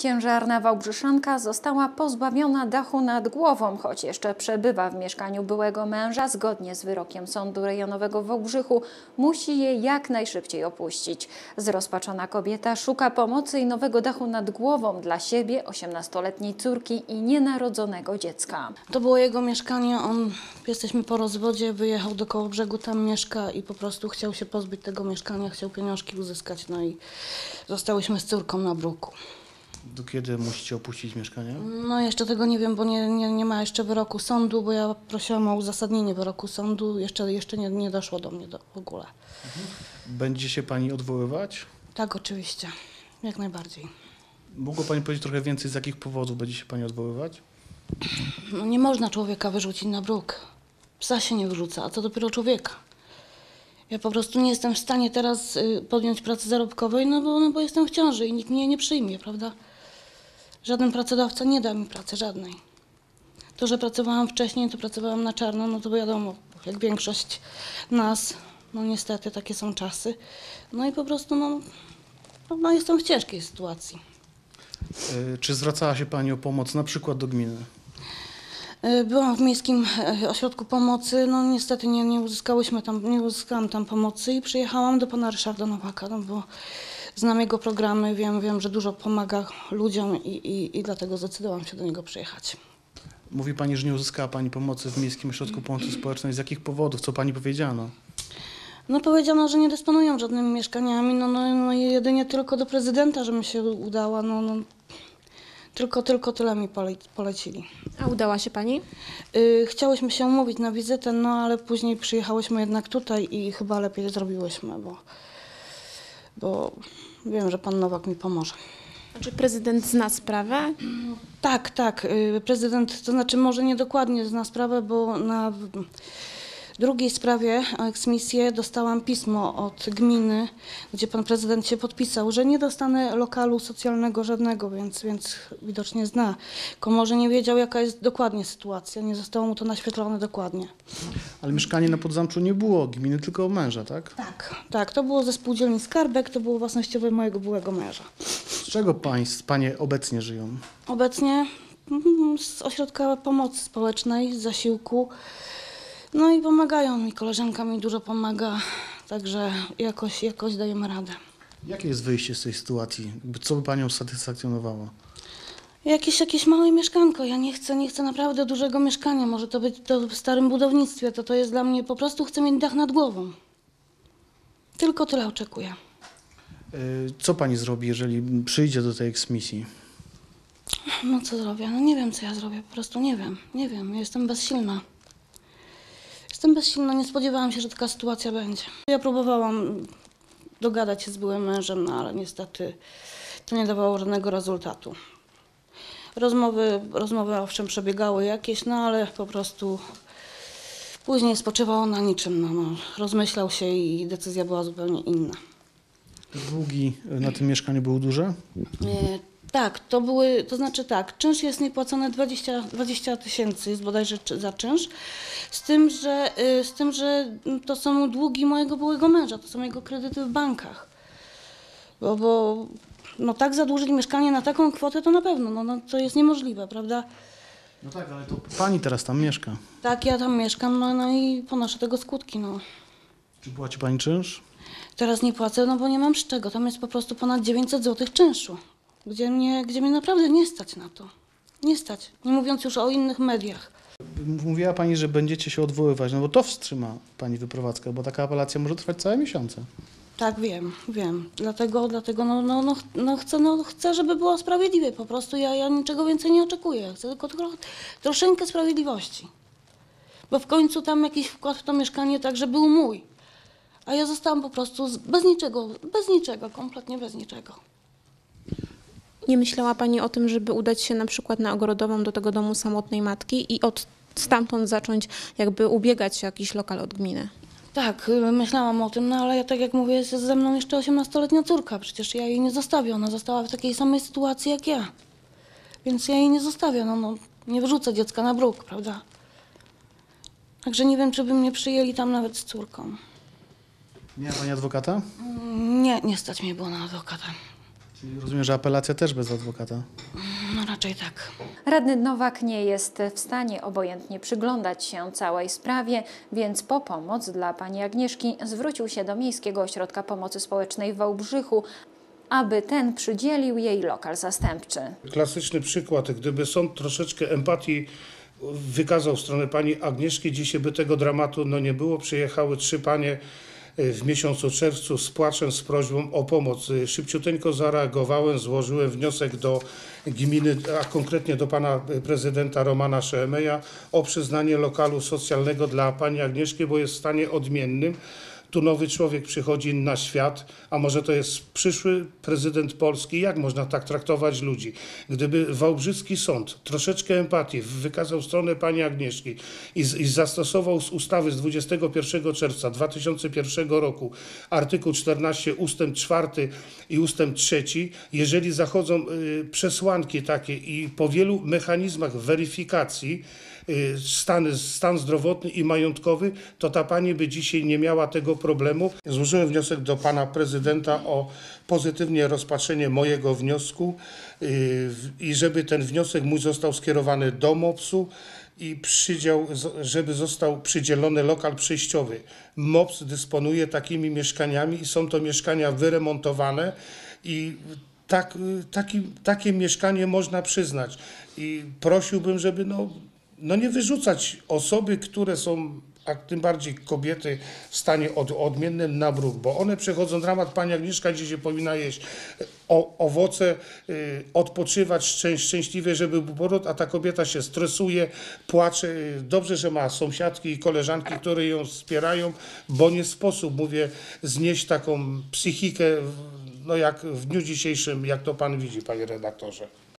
Ciężarna Wałbrzyszanka została pozbawiona dachu nad głową, choć jeszcze przebywa w mieszkaniu byłego męża. Zgodnie z wyrokiem Sądu Rejonowego w Wałbrzychu musi je jak najszybciej opuścić. Zrozpaczona kobieta szuka pomocy i nowego dachu nad głową dla siebie, 18-letniej córki i nienarodzonego dziecka. To było jego mieszkanie, jesteśmy po rozwodzie, wyjechał do Kołobrzegu, tam mieszka i po prostu chciał się pozbyć tego mieszkania, chciał pieniążki uzyskać, no i zostałyśmy z córką na bruku. Do kiedy musicie opuścić mieszkanie? No jeszcze tego nie wiem, bo nie ma jeszcze wyroku sądu, bo ja prosiłam o uzasadnienie wyroku sądu, jeszcze nie doszło do mnie w ogóle. Będzie się pani odwoływać? Tak, oczywiście, jak najbardziej. Mogła pani powiedzieć trochę więcej, z jakich powodów będzie się pani odwoływać? No nie można człowieka wyrzucić na bruk. Psa się nie wyrzuca, a co dopiero człowieka. Ja po prostu nie jestem w stanie teraz podjąć pracy zarobkowej, no bo jestem w ciąży i nikt mnie nie przyjmie, prawda? Żaden pracodawca nie da mi pracy, żadnej. To, że pracowałam wcześniej, to pracowałam na czarno, no to wiadomo, jak większość nas, no niestety takie są czasy. No i po prostu, no jestem w ciężkiej sytuacji. Czy zwracała się pani o pomoc na przykład do gminy? Byłam w Miejskim Ośrodku Pomocy, no niestety nie uzyskałam tam pomocy i przyjechałam do pana Ryszarda Nowaka, no bo znam jego programy, wiem, że dużo pomaga ludziom i dlatego zdecydowałam się do niego przyjechać. Mówi pani, że nie uzyskała pani pomocy w Miejskim Ośrodku Pomocy Społecznej. Z jakich powodów? Co pani powiedziano? No powiedziano, że nie dysponują żadnymi mieszkaniami, no i jedynie tylko do prezydenta, że mi się udała, Tylko tyle mi polecili. A udała się pani? Chciałyśmy się umówić na wizytę, no ale później przyjechałyśmy jednak tutaj i chyba lepiej zrobiłyśmy, bo wiem, że pan Nowak mi pomoże. Czy prezydent zna sprawę? Tak. Prezydent, to znaczy może niedokładnie zna sprawę, bo na drugiej sprawie o eksmisję dostałam pismo od gminy, gdzie pan prezydent się podpisał, że nie dostanę lokalu socjalnego żadnego, więc widocznie zna. Tylko może nie wiedział, jaka jest dokładnie sytuacja, nie zostało mu to naświetlone dokładnie. Ale mieszkanie na Podzamczu nie było gminy, tylko męża, tak? Tak, to było ze spółdzielni Skarbek, to było własnościowe mojego byłego męża. Z czego panie obecnie żyją? Obecnie z Ośrodka Pomocy Społecznej, z zasiłku. No i pomagają mi, koleżanka mi dużo pomaga, także jakoś dajemy radę. Jakie jest wyjście z tej sytuacji? Co by panią satysfakcjonowało? Jakieś małe mieszkanko, ja nie chcę naprawdę dużego mieszkania, może to być to w starym budownictwie, to jest dla mnie, po prostu chcę mieć dach nad głową. Tylko tyle oczekuję. Co pani zrobi, jeżeli przyjdzie do tej eksmisji? No co zrobię? No nie wiem, co ja zrobię, po prostu nie wiem, jestem bezsilna. Nie spodziewałam się, że taka sytuacja będzie. Ja próbowałam dogadać się z byłym mężem, no ale niestety to nie dawało żadnego rezultatu. Rozmowy owszem przebiegały jakieś, no ale po prostu później spoczywało na niczym. Rozmyślał się i decyzja była zupełnie inna. Długi na tym mieszkaniu były duże? Tak, czynsz jest niepłacony 20 tysięcy jest bodajże za czynsz, z tym, że to są długi mojego byłego męża, to są jego kredyty w bankach. Bo tak zadłużyć mieszkanie na taką kwotę to na pewno, to jest niemożliwe, prawda? No tak, ale to pani teraz tam mieszka. Tak, ja tam mieszkam, no i ponoszę tego skutki, Czy płaci pani czynsz? Teraz nie płacę, bo nie mam z czego, tam jest po prostu ponad 900 zł czynszu. Gdzie mnie naprawdę nie stać na to. Nie stać. Nie mówiąc już o innych mediach. Mówiła pani, że będziecie się odwoływać, bo to wstrzyma pani wyprowadzkę, bo taka apelacja może trwać całe miesiące. Tak, wiem. Dlatego chcę, żeby było sprawiedliwie. Po prostu ja niczego więcej nie oczekuję. Chcę tylko troszeczkę sprawiedliwości. Bo w końcu tam jakiś wkład w to mieszkanie także był mój. A ja zostałam po prostu bez niczego, kompletnie bez niczego. Nie myślała pani o tym, żeby udać się na przykład na Ogrodową do tego domu samotnej matki i stamtąd zacząć jakby ubiegać się o jakiś lokal od gminy? Tak, myślałam o tym, ale ja tak jak mówię, jest ze mną jeszcze 18-letnia córka. Przecież ja jej nie zostawię, ona została w takiej samej sytuacji jak ja. Więc ja jej nie zostawię, nie wrzucę dziecka na bruk, prawda? Także nie wiem, czy by mnie przyjęli tam nawet z córką. Miała pani adwokata? Nie stać mnie było na adwokata. Czyli rozumiem, że apelacja też bez adwokata. No raczej tak. Radny Nowak nie jest w stanie obojętnie przyglądać się całej sprawie, więc po pomoc dla pani Agnieszki zwrócił się do Miejskiego Ośrodka Pomocy Społecznej w Wałbrzychu, aby ten przydzielił jej lokal zastępczy. Klasyczny przykład, gdyby sąd troszeczkę empatii wykazał w stronę pani Agnieszki, dzisiaj by tego dramatu nie było. Przyjechały 3 panie w miesiącu czerwcu z płaczem, z prośbą o pomoc. Szybciuteńko zareagowałem, złożyłem wniosek do gminy, a konkretnie do pana prezydenta Romana Szeemeja o przyznanie lokalu socjalnego dla pani Agnieszki, bo jest w stanie odmiennym. Tu nowy człowiek przychodzi na świat, a może to jest przyszły prezydent Polski. Jak można tak traktować ludzi? Gdyby wałbrzyski sąd troszeczkę empatii wykazał w stronę pani Agnieszki i zastosował z ustawy z 21 czerwca 2001 roku artykuł 14 ustęp 4 i ustęp 3, jeżeli zachodzą przesłanki takie i po wielu mechanizmach weryfikacji stan zdrowotny i majątkowy, to ta pani by dzisiaj nie miała tego problemu. Złożyłem wniosek do pana prezydenta o pozytywne rozpatrzenie mojego wniosku i żeby ten wniosek mój został skierowany do MOPS-u i żeby został przydzielony lokal przejściowy. MOPS dysponuje takimi mieszkaniami i są to mieszkania wyremontowane i takie mieszkanie można przyznać. I prosiłbym, żeby nie wyrzucać osoby, które są, a tym bardziej kobiety w stanie odmiennym na bruk, bo one przechodzą dramat. Pani Agnieszka dzisiaj powinna jeść owoce, odpoczywać szczęśliwie, żeby był poród, a ta kobieta się stresuje, płacze. Dobrze, że ma sąsiadki i koleżanki, które ją wspierają, bo nie sposób, mówię, znieść taką psychikę, jak w dniu dzisiejszym, jak to pan widzi, panie redaktorze.